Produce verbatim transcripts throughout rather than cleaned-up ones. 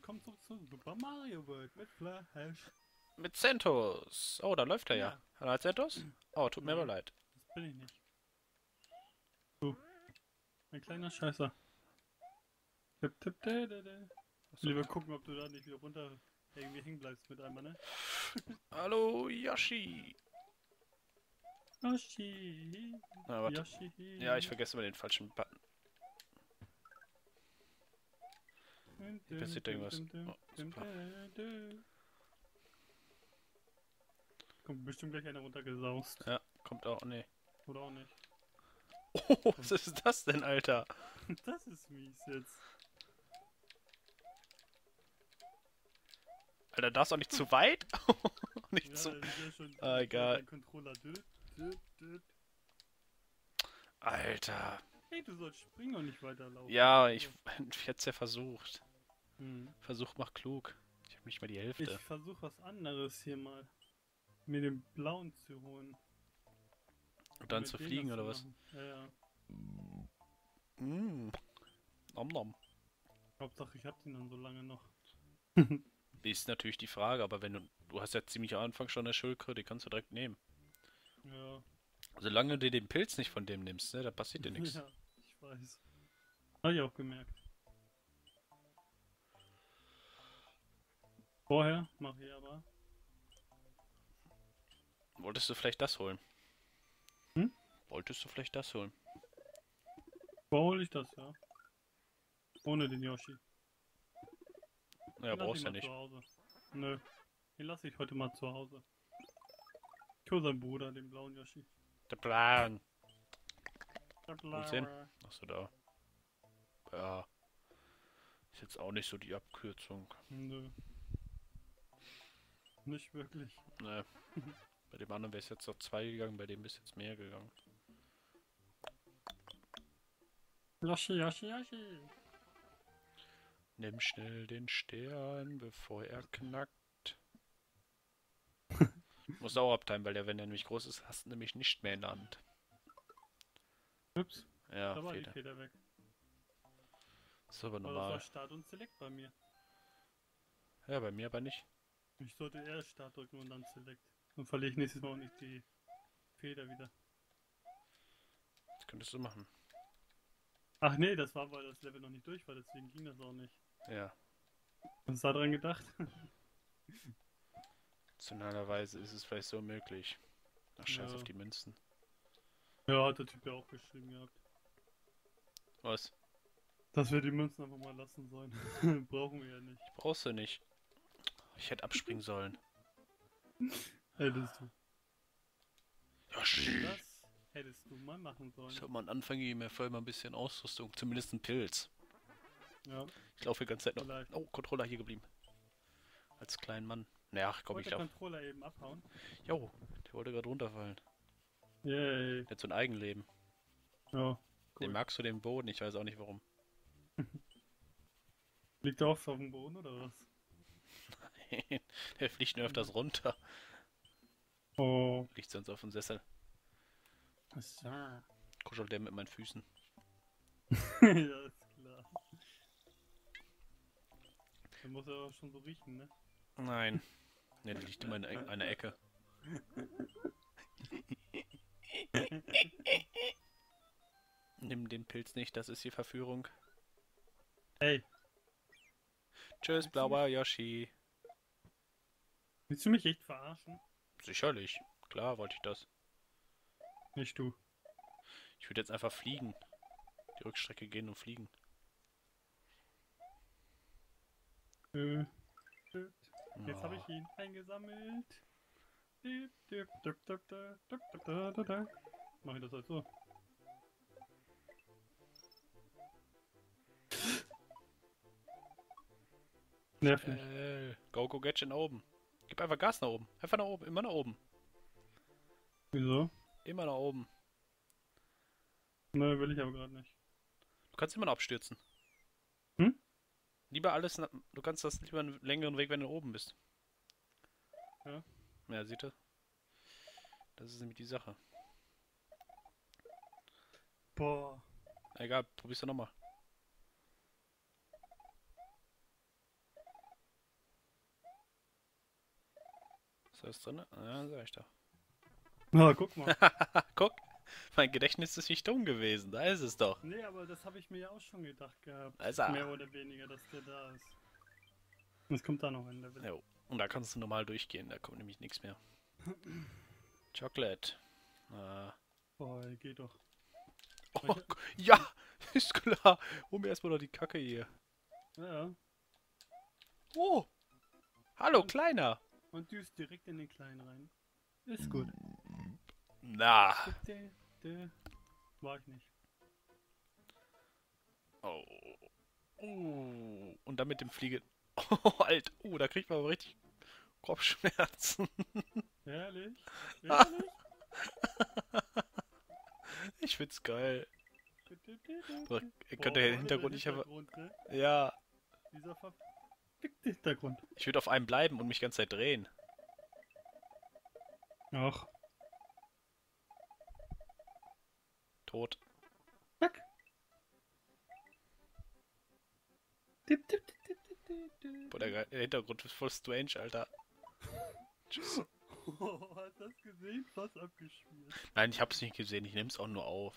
willkommen zurück zu Super Mario World mit Flash. Mit Centos. Oh, da läuft er ja. Ja. Hallo, hat Centos? Oh, tut mir aber Nein, leid. das bin ich nicht. Du, ein kleiner Scheißer. Tipp, tipp, dä, dä, dä. Achso. Lieber gucken, ob du da nicht wieder runter irgendwie hängen bleibst mit einmal, ne? Hallo, Yoshi. Yoshi. Na, warte. Yoshi. Ja, ich vergesse immer den falschen Button. Hier passiert irgendwas. Oh, super. Kommt bestimmt gleich einer runtergesaust. Ja, kommt auch. Nee. Oder auch nicht. Oh, was ist das denn, Alter? Das ist mies jetzt. Alter, darfst auch nicht zu weit? Nicht Ja, zu. das ist ja schon Ah, egal. dein Controller. Düt, düt, düt. Alter. Hey, du sollst springen und nicht weiterlaufen. Ja, ich, ich hätte es ja versucht. Hm. Versuch mach klug. Ich habe nicht mal die Ich Hälfte. versuche was anderes hier mal. Mir den blauen zu holen. Und dann Mit zu dem fliegen, das zu oder was? machen. Ja, ja. Mm. Nom nom. Hauptsache ich hab den dann so lange noch. Ist natürlich die Frage, aber wenn du. Du hast ja ziemlich am Anfang schon eine Schildkröte, die kannst du direkt nehmen. Ja. Solange du den Pilz nicht von dem nimmst, ne, da passiert dir nichts. Ja, ich weiß. Hab ich auch gemerkt. Vorher mache ich aber. Wolltest du vielleicht das holen? Hm? Wolltest du vielleicht das holen? Wo hole ich das, ja? Ohne den Yoshi. Ja, Den lass ich brauchst ja mal nicht. zu Hause. Nö. Den lasse ich heute mal zu Hause. Ich hole seinen Bruder, den blauen Yoshi. Der Plan. Der Wo ist hin? blaue. Achso, da. Ja. Ist jetzt auch nicht so die Abkürzung. Nö. Nicht wirklich. Ne. Bei dem anderen wäre es jetzt noch zwei gegangen, bei dem ist jetzt mehr gegangen. Yoshi, Yoshi, Yoshi. Nimm schnell den Stern, bevor er knackt. Muss auch abteilen, weil der, wenn der nämlich groß ist, hast du nämlich nicht mehr in der Hand. Ups, Ja, da war die Feder. Feder weg. Ist aber Aber das war normal. Start und Select bei mir. Ja, bei mir aber nicht. Ich sollte erst Start drücken und dann Select. Dann verliere ich nächstes Mal auch nicht die Feder wieder. Das könntest du machen. Ach nee, das war, weil das Level noch nicht durch war, deswegen ging das auch nicht. Ja. Was ist da dran gedacht? Rationalerweise ist es vielleicht so möglich. Ach, scheiß Ja. auf die Münzen. Ja, hat der Typ ja auch geschrieben gehabt. Was? Dass wir die Münzen einfach mal lassen sollen. Brauchen wir ja nicht. Brauchst du nicht. Ich hätte abspringen sollen. Hättest du. Yoshi! Das hättest du mal machen sollen. Ich hab mal am Anfang gegeben, mir voll mal ein bisschen Ausrüstung. Zumindest ein Pilz. Ja, Ich laufe die ganze Zeit noch. vielleicht. Oh, Controller hier geblieben. Als kleinen Mann. Naja, komm, Wollte ich der lauf. Controller eben abhauen. Jo, der wollte gerade runterfallen. Yay. Der hat so ein Eigenleben. Ja, Den cool. magst du den Boden, ich weiß auch nicht warum. Liegt der oft auf dem Boden oder was? Der fliegt nur öfters runter. Oh. Liegt sonst auf dem Sessel. So. Kuschelt der mit meinen Füßen. Ja, ist klar. Der muss ja auch schon so riechen, ne? Nein. Ne, der liegt immer in e- einer Ecke. Nimm den Pilz nicht, das ist die Verführung. Hey, Tschüss, blauer Yoshi. willst du mich echt verarschen? Sicherlich. Klar wollte ich das. Nicht du. Ich würde jetzt einfach fliegen. Die Rückstrecke gehen und fliegen. Äh, Jetzt habe Oh. ich ihn eingesammelt. Mach ich das halt so. Nerv nicht. Äh, go, go, Gadget nach oben. Gib einfach Gas nach oben. Einfach nach oben. Immer nach oben. Wieso? Immer nach oben. Ne, will ich aber gerade nicht. Du kannst immer noch abstürzen. Hm? Lieber alles, na- du kannst das lieber einen längeren Weg, wenn du oben bist. Ja. Ja, seht ihr? Das ist nämlich die Sache. Boah. Egal, probier's doch nochmal. das drin? Ja, sag ich doch. Na, guck mal. Guck, mein Gedächtnis ist nicht dumm gewesen. Da ist es doch. Nee, aber das habe ich mir ja auch schon gedacht gehabt. Da ist er. Mehr oder weniger, dass der da ist. Und es kommt da noch ein Level. Jo. Und da kannst du normal durchgehen. Da kommt nämlich nichts mehr. Chocolate. Äh. Boah, geht doch. Oh, ja, ist klar. Hol mir erstmal noch die Kacke hier. Ja, ja. Oh. Hallo, Kleiner. Und düst direkt in den Kleinen rein. Ist gut. Na. Dä, dä. War ich nicht. Oh. Oh. Und dann mit dem Fliege. Oh, Alter. Oh, da kriegt man aber richtig Kopfschmerzen. Ehrlich? Ehrlich? Ich find's geil. Dä, dä, dä, dä, Boah, dä. ihr Boah, könnt den oder Hintergrund der nicht einfach. Hintergrund, ne? Ja. Dieser verfickte Hintergrund. Ich würde auf einem bleiben und mich ganz Zeit drehen. Ach. Tot. Zack. Tipp, tipp, tipp, tipp, tipp, tipp, tipp. Boah, der, Ge- der Hintergrund ist voll strange, Alter. Tschüss. Oh, hast du das gesehen? Fast abgespielt. Nein, ich hab's nicht gesehen. Ich nehm's auch nur auf.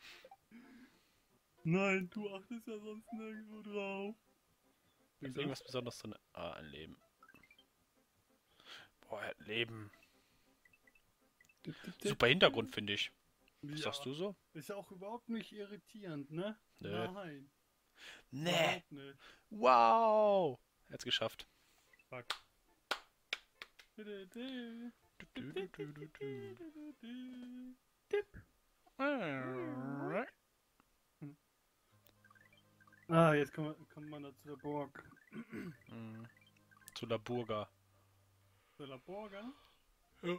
Nein, du achtest ja sonst nirgendwo drauf. Ist irgendwas Besonderes drin? Ah, ein Leben. Boah, er hat Leben. Super Hintergrund, finde ich. Was Ja, sagst du so? ist ja auch überhaupt nicht irritierend, ne? Nö. Nein. Nee. Überhaupt nicht. Wow. Er hat's geschafft. Fuck. Tipp. Ah, jetzt kommt man, kommt man da zu der Burg. Mm. Zu La Burga. Zu der Burger? Ja.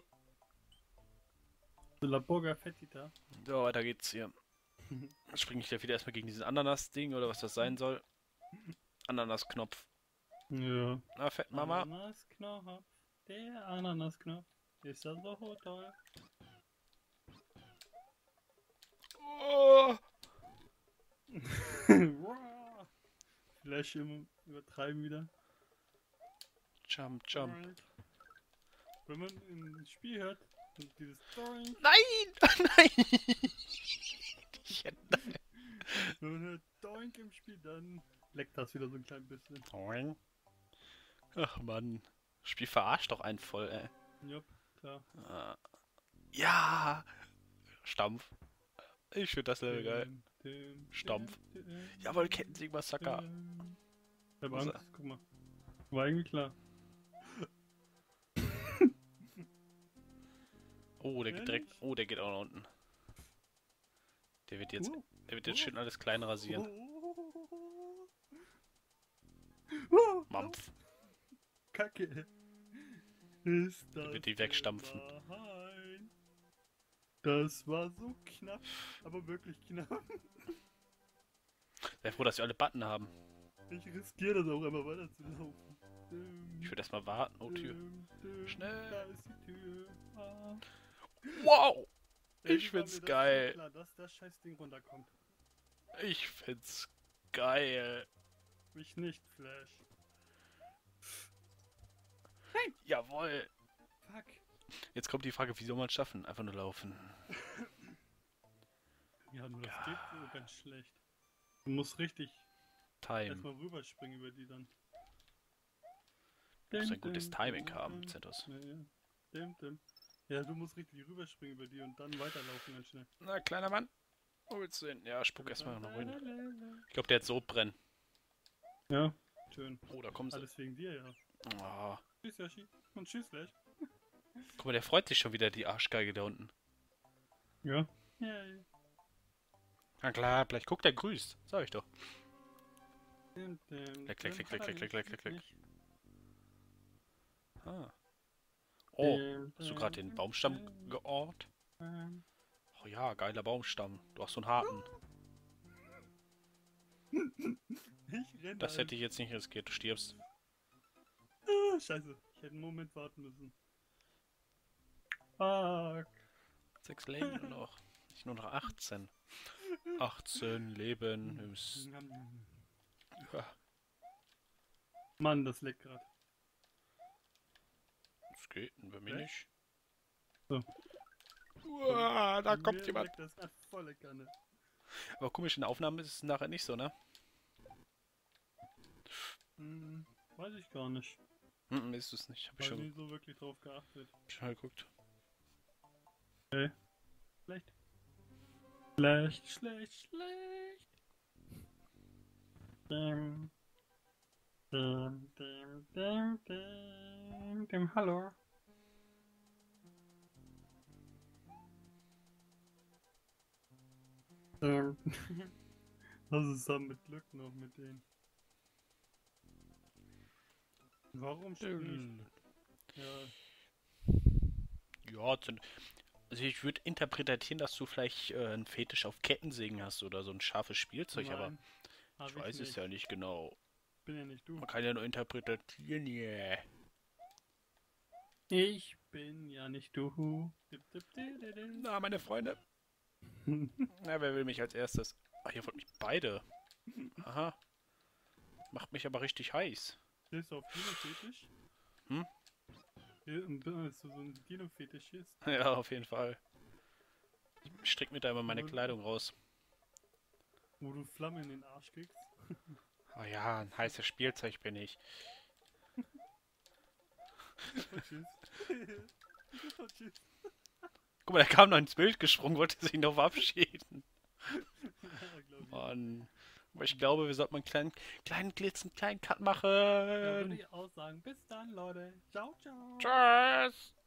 Zu der Burger Fettita. So, weiter geht's hier. Springe ich da wieder erstmal gegen diesen Ananas-Ding oder was das sein soll. Ananas-Knopf. Ja. Na, Fettmama. Ananasknopf. Der Ananasknopf. Ist das so toll? Oh. Flash im Übertreiben wieder. Jump, jump. Alright. Wenn man im Spiel hört, und dieses Doink, Nein! Nein! Ich hätte- wenn man hört Doink im Spiel, dann leckt das wieder so ein klein bisschen. Ach Mann. Das Spiel verarscht doch einen voll, ey. Jupp, klar. Ah. Ja! Stampf. Ich finde das Level geil. Dim, dim, Stampf. dim, dim, Jawohl, Kettensägen-Massaker. dim. Ich hab Was- Angst, guck mal. War irgendwie klar. Oh, der geht direkt. Ehrlich? Oh, der geht auch nach unten. Der wird jetzt. Uh, Der wird jetzt uh. schön alles klein rasieren. Uh, Mampf. Kacke. Ist das wird die wegstampfen. Nein. Das war so knapp, aber wirklich knapp. Sei froh, dass wir alle Button haben. Ich riskiere das auch immer weiter zu laufen. Ich würde erstmal warten. Oh, Tür. Dim, dim, Schnell. Da ist die Tür. Ah. Wow! Irgendwie Ich war mir find's das geil. so klar, dass das scheiß Ding runterkommt. Ich find's geil. Ich nicht, Flash. Jawohl. Fuck. Jetzt kommt die Frage, wie soll man es schaffen? Einfach nur laufen. Ja, nur das geht so ganz schlecht. Du musst richtig Time. erstmal rüberspringen über die dann. Du musst ein gutes Timing haben, Zentos. Ja, ja. Dim, dim. Ja, du musst richtig rüberspringen über die und dann weiterlaufen ganz schnell. Na, kleiner Mann. Wo willst du hin? Ja, spuck erstmal nach unten. Ich glaube, der hat so brennen. Ja, schön. Oh, da kommen sie. Alles wegen dir, ja. Oh. Tschüss, Yoshi. Und tschüss, Flash. Guck mal, der freut sich schon wieder, die Arschgeige da unten. Ja. Ja, ja. Na klar, vielleicht guckt der grüßt. Sag ich doch. Dim, dim, Leck, leck, dim. leck, leck, Hat er leck, leck, leck, leck, leck. nicht. Ah. Oh, Dim, hast du dim, gerade den dim, Baumstamm dim, georgt? dim. Oh ja, geiler Baumstamm. Du hast so einen harten. Ich renn Das da hätte ich jetzt nicht riskiert. Du stirbst. Ah, scheiße. Ich hätte einen Moment warten müssen. Fuck. Sechs Leben nur noch. Ich nur noch achtzehn. achtzehn Leben. Wir müssen- Ja, Mann, das leckt grad. ist das geht, bei mir Okay. nicht. So. Uah, da Mir kommt jemand. leckt das grad volle Kanne. Aber komisch, in der Aufnahme ist es nachher nicht so, ne? Hm, weiß ich gar nicht. Hm, ist es nicht. Hab ich Hab schon, nie so wirklich drauf geachtet. schon mal geguckt. Okay. Schlecht. Schlecht, schlecht, schlecht. Dem, dem, dem, dem, dem, dem, hallo. Ähm, was ist da mit Glück noch mit denen? Warum spiele ich? Ja, Ja, zu- also ich würde interpretieren, dass du vielleicht äh, einen Fetisch auf Kettensägen hast oder so ein scharfes Spielzeug, aber nein, hab ich ich weiß es nicht. ja nicht genau. Bin ja nicht du. Man kann ja nur interpretieren, yeah. Ich bin ja nicht du. Dip, dip, di, di, di. Na, meine Freunde. Na, wer will mich als erstes? Ach, ihr wollt mich beide. Aha. Macht mich aber richtig heiß. Stehst du auf Dino-Fetisch? Hm? Hier, und bist du so ein Dino-Fetischist? Ja, auf jeden Fall. Ich strick mir da immer meine Wo- Kleidung raus. Wo du Flammen in den Arsch kriegst? Oh ja, ein heißes Spielzeug bin ich. Und tschüss. Und tschüss. Guck mal, der kam noch ins Bild gesprungen, wollte sich noch verabschieden. Ja, glaub ich. Mann. Aber ich glaube, wir sollten mal einen kleinen, kleinen Glitzen, kleinen Cut Ja, würde machen. ich auch sagen. Bis dann, Leute. Ciao, ciao. Tschüss.